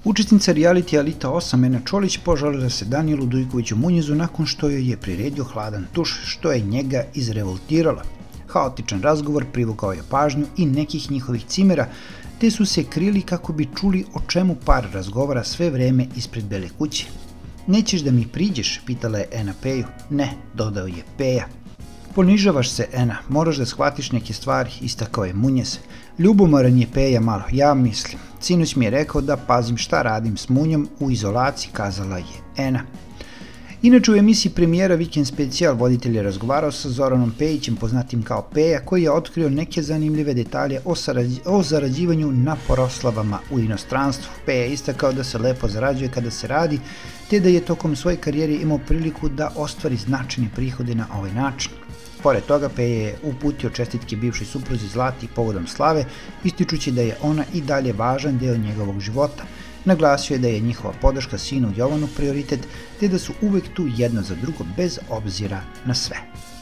Učesnica reality Elita 8 Ena Čolić požalila se Danijelu Dujkoviću Munjezu nakon što joj je priredio hladan tuš, što je njega izrevoltiralo. Haotičan razgovor privukao je pažnju i nekih njihovih cimera, te su se krili kako bi čuli o čemu par razgovara sve vreme ispred Bele kuće. "Nećeš da mi priđeš?" pitala je Ena Peju. "Ne," dodao je Peja. "Ponižavaš se, Ena, moraš da shvatiš neke stvari," istakao je Munjez. "Ljubomoran je Peja malo, ja mislim. Sinoć mi je rekao da pazim šta radim s Munjom u izolaciji," kazala je Ena. Inače, u emisiji premijera Vikend specijal voditelj je razgovarao sa Zoranom Pejićem, poznatim kao Peja, koji je otkrio neke zanimljive detalje o zarađivanju na proslavama u inostranstvu. Peja je istakao da se lepo zarađuje kada se radi, te da je tokom svoje karijere imao priliku da ostvari značajne prihode na ovaj način. Pored toga, Peja je uputio čestitke bivšoj supruzi Zlati povodom slave, ističući da je ona i dalje važan deo njegovog života. Naglasio je da je njihova podrška sinu Jovanu prioritet, te da su uvek tu jedno za drugo bez obzira na sve.